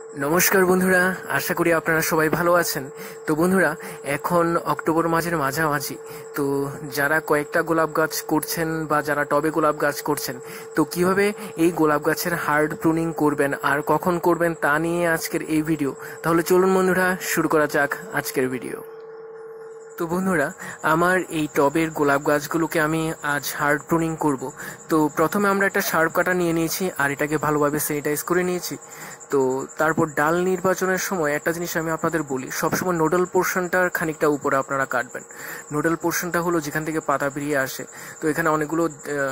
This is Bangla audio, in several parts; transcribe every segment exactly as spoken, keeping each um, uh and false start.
নমস্কার বন্ধুরা, আশা করি আপনারা সবাই ভালো আছেন। তো বন্ধুরা, এখন অক্টোবর মাসের মাঝামাঝি। তো যারা কয়েকটা গোলাপ গাছ করছেন বা যারা টবে গোলাপ গাছ করছেন, তো কিভাবে এই গোলাপ গাছের হার্ড প্রুনিং করবেন আর কখন করবেন তা নিয়ে আজকের এই ভিডিও। তাহলে চলুন বন্ধুরা, শুরু করা যাক আজকের ভিডিও। তো বন্ধুরা, আমার এই টবের গোলাপ গাছগুলোকে আমি আজ হার্ড প্রুনিং করব। তো প্রথমে আমরা একটা শার্প কাটা নিয়ে নিয়েছি আর এটাকে ভালোভাবে স্যানিটাইজ করে নিয়েছি। তো তারপর ডাল নির্বাচনের সময় একটা জিনিস আমি আপনাদের বলি, সবসময় নোডাল পোর্শনটার খানিকটা উপরে আপনারা কাটবেন। নোডাল পোর্শনটা হলো যেখান থেকে পাতা বেরিয়ে আসে। তো এখানে অনেকগুলো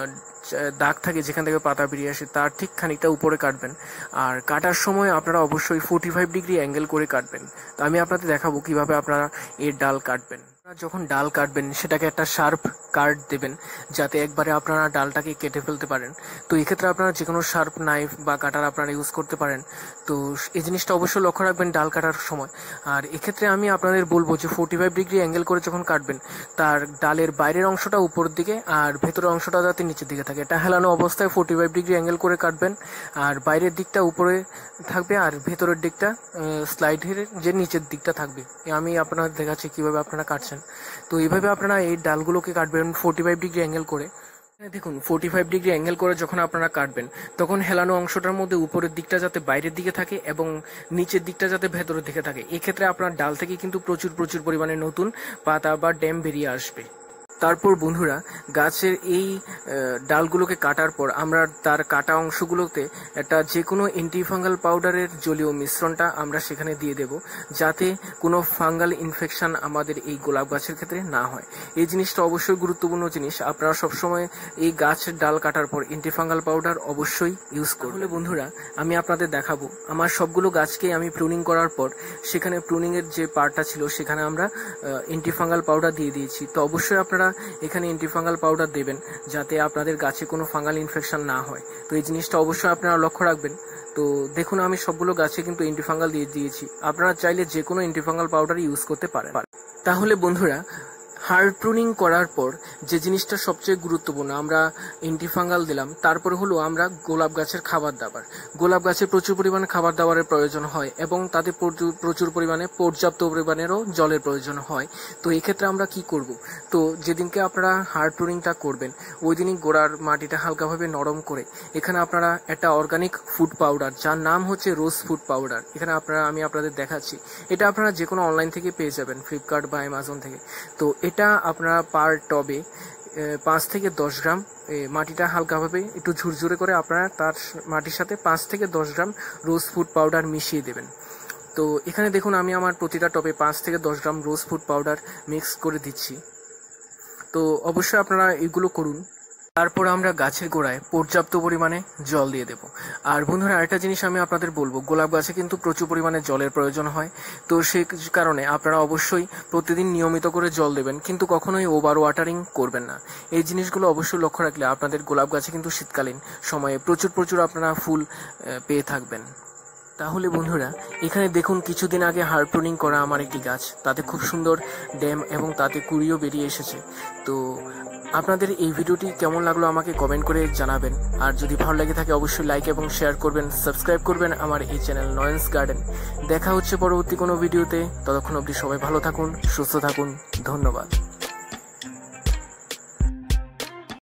দাগ থাকে যেখান থেকে পাতা বেরিয়ে আসে, তার ঠিক খানিকটা উপরে কাটবেন। আর কাটার সময় আপনারা অবশ্যই ফোর্টি ফাইভ ডিগ্রি অ্যাঙ্গেল করে কাটবেন। তো আমি আপনাদের দেখাবো কিভাবে আপনারা এর ডাল কাটবেন। যখন ডাল কাটবেন সেটাকে একটা শার্প কাট দেবেন, যাতে একবারে আপনারা ডালটাকে কেটে ফেলতে পারেন। তো এক্ষেত্রে আপনারা যে কোনো শার্প নাইফ বা কাটার আপনারা ইউজ করতে পারেন। তো এই জিনিসটা অবশ্যই লক্ষ্য রাখবেন ডাল কাটার সময়। আর এক্ষেত্রে আমি আপনাদের বলবো যে ফোর্টি ফাইভ ডিগ্রি অ্যাঙ্গেল করে যখন কাটবেন, তার ডালের বাইরের অংশটা উপরের দিকে আর ভেতরের অংশটা যাতে নিচের দিকে থাকে, এটা হেলানো অবস্থায় ফোর্টি ফাইভ ডিগ্রি অ্যাঙ্গেল করে কাটবেন। আর বাইরের দিকটা উপরে থাকবে আর ভেতরের দিকটা স্লাইডের যে নিচের দিকটা থাকবে। আমি আপনাদের দেখাচ্ছি কিভাবে আপনারা কাটছেন। তো এইভাবে আপনারা এই ডালগুলোকে কাটবেন ফোর্টি ফাইভ ডিগ্রি অ্যাঙ্গেল করে। দেখুন, ফোর্টি ফাইভ ডিগ্রি অ্যাঙ্গেল করে যখন আপনারা কাটবেন, তখন হেলানো অংশটার মধ্যে উপরের দিকটা যাতে বাইরের দিকে থাকে এবং নিচের দিকটা যাতে ভেতরের দিকে থাকে। এক্ষেত্রে আপনার ডাল থেকে কিন্তু প্রচুর প্রচুর পরিমাণে নতুন পাতা বা ড্যাম বেরিয়ে আসবে। তারপর বন্ধুরা, গাছের এই ডালগুলোকে কাটার পর আমরা তার কাটা অংশগুলোতে একটা যে কোনো অ্যান্টিফাঙ্গাল পাউডারের জলীয় মিশ্রণটা আমরা সেখানে দিয়ে দেব, যাতে কোনো ফাঙ্গাল ইনফেকশন আমাদের এই গোলাপ গাছের ক্ষেত্রে না হয়। এই জিনিসটা অবশ্যই গুরুত্বপূর্ণ জিনিস। আপনারা সবসময় এই গাছের ডাল কাটার পর অ্যান্টিফাঙ্গাল পাউডার অবশ্যই ইউজ করবেন। বন্ধুরা, আমি আপনাদের দেখাবো আমার সবগুলো গাছকে আমি প্রুনিং করার পর সেখানে প্রুনিংয়ের যে পার্টটা ছিল সেখানে আমরা অ্যান্টিফাঙ্গাল পাউডার দিয়ে দিয়েছি। তো অবশ্যই আপনারা এখানে অ্যান্টিফাঙ্গাল পাউডার দেবেন, যাতে আপনাদের গাছে কোনো ফাঙ্গাল ইনফেকশন না হয়। তো এই জিনিসটা অবশ্যই আপনারা লক্ষ্য রাখবেন। তো দেখুন, আমি সবগুলো গাছে কিন্তু অ্যান্টিফাঙ্গাল দিয়ে দিয়েছি। আপনারা চাইলে যে কোনো অ্যান্টিফাঙ্গাল পাউডার ইউজ করতে পারেন। তাহলে বন্ধুরা, হার্ড প্রুনিং করার পর যে জিনিসটা সবচেয়ে গুরুত্বপূর্ণ, আমরা অ্যান্টিফাঙ্গাল দিলাম, তারপরে হলো আমরা গোলাপ গাছের খাবার দাবার। গোলাপ গাছে প্রচুর পরিমাণে খাবার দাবারের প্রয়োজন হয় এবং তাদের প্রচুর পরিমাণে পর্যাপ্ত পরিমাণেরও জলের প্রয়োজন হয়। তো এক্ষেত্রে আমরা কি করব? তো যেদিনকে আপনারা হার্ড প্রুনিংটা করবেন, ওই দিনই গোড়ার মাটিটা হালকাভাবে নরম করে এখানে আপনারা একটা অর্গানিক ফুড পাউডার, যার নাম হচ্ছে রোজ ফুড পাউডার, এখানে আপনারা আমি আপনাদের দেখাচ্ছি। এটা আপনারা যে কোনো অনলাইন থেকে পেয়ে যাবেন, ফ্লিপকার্ট বা অ্যামাজন থেকে। তো এটা আপনারা পার টবে পাঁচ থেকে দশ গ্রাম মাটিটা হালকাভাবে একটু ঝুরঝুরে করে আপনারা তার মাটির সাথে পাঁচ থেকে দশ গ্রাম রোজ ফুড পাউডার মিশিয়ে দেবেন। তো এখানে দেখুন, আমি আমার প্রতিটা টবে পাঁচ থেকে দশ গ্রাম রোজ ফুড পাউডার মিক্স করে দিচ্ছি। তো অবশ্যই আপনারা এগুলো করুন। তারপর আমরা গাছের গোড়ায় পর্যাপ্ত পরিমাণে জল দিয়ে দেব। আর বন্ধুরা, আরেকটা জিনিস আমি আপনাদের বলবো, গোলাপ গাছে কিন্তু প্রচুর পরিমাণে জলের প্রয়োজন হয়। তো সেই কারণে আপনারা অবশ্যই প্রতিদিন নিয়মিত করে জল দেবেন, কিন্তু কখনোই ওভার ওয়াটারিং করবেন না। এই জিনিসগুলো অবশ্যই লক্ষ্য রাখলে আপনাদের গোলাপ গাছে কিন্তু শীতকালীন সময়ে প্রচুর প্রচুর আপনারা ফুল পেয়ে থাকবেন। তাহলে বন্ধুরা, এখানে দেখুন, কিছুদিন আগে হার্ড প্রুনিং করা আমার একটি গাছ, তাতে খুব সুন্দর ড্যাম এবং তাতে কুড়িও বেরিয়ে এসেছে। তো আপনাদের এই ভিডিওটি কেমন লাগলো আমাকে কমেন্ট করে জানাবেন। আর যদি ভালো লেগে থাকে অবশ্যই লাইক এবং শেয়ার করবেন, সাবস্ক্রাইব করবেন আমার এই চ্যানেল নয়নস গার্ডেন। দেখা হচ্ছে পরবর্তী কোনো ভিডিওতে। ততক্ষণ অবধি সবাই ভালো থাকুন, সুস্থ থাকুন। ধন্যবাদ।